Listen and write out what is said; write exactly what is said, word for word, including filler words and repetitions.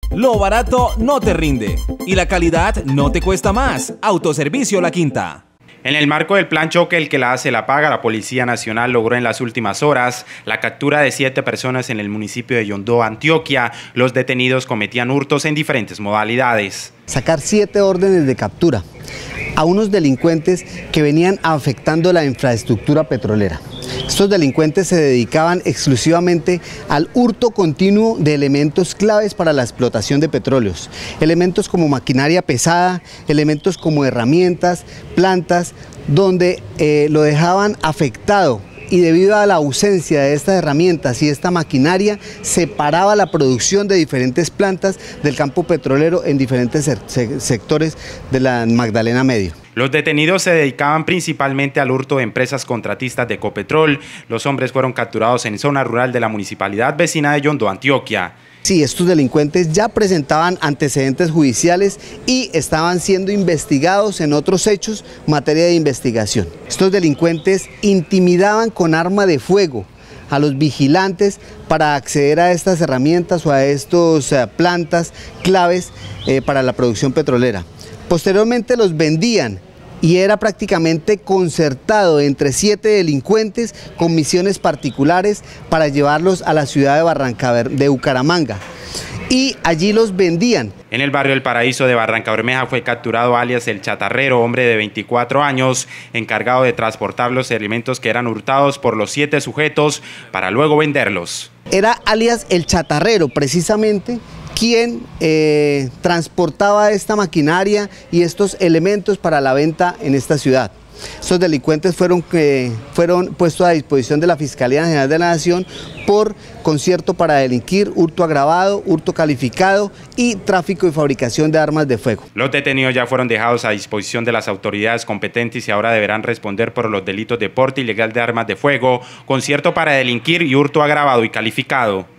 Lo barato no te rinde y la calidad no te cuesta más. Autoservicio La Quinta. En el marco del plan choque El que la hace la paga, la Policía Nacional logró en las últimas horas la captura de siete personas en el municipio de Yondó, Antioquia. Los detenidos cometían hurtos en diferentes modalidades. Sacar siete órdenes de captura a unos delincuentes que venían afectando la infraestructura petrolera. Estos delincuentes se dedicaban exclusivamente al hurto continuo de elementos claves para la explotación de petróleos. Elementos como maquinaria pesada, elementos como herramientas, plantas, donde eh, lo dejaban afectado. Y debido a la ausencia de estas herramientas y esta maquinaria, separaba la producción de diferentes plantas del campo petrolero en diferentes sectores de la Magdalena Medio. Los detenidos se dedicaban principalmente al hurto de empresas contratistas de Ecopetrol. Los hombres fueron capturados en zona rural de la municipalidad vecina de Yondó, Antioquia. Sí, estos delincuentes ya presentaban antecedentes judiciales y estaban siendo investigados en otros hechos en materia de investigación. Estos delincuentes intimidaban con arma de fuego a los vigilantes para acceder a estas herramientas o a estas uh, plantas claves eh, para la producción petrolera. Posteriormente los vendían y era prácticamente concertado entre siete delincuentes con misiones particulares para llevarlos a la ciudad de Barranca de Bucaramanga. Y allí los vendían. En el barrio El Paraíso de Barranca Bermeja fue capturado alias El Chatarrero, hombre de veinticuatro años, encargado de transportar los elementos que eran hurtados por los siete sujetos para luego venderlos. Era alias El Chatarrero, precisamente, quien eh, transportaba esta maquinaria y estos elementos para la venta en esta ciudad. Estos delincuentes fueron, eh, fueron puestos a disposición de la Fiscalía General de la Nación por concierto para delinquir, hurto agravado, hurto calificado y tráfico y fabricación de armas de fuego. Los detenidos ya fueron dejados a disposición de las autoridades competentes y ahora deberán responder por los delitos de porte ilegal de armas de fuego, concierto para delinquir y hurto agravado y calificado.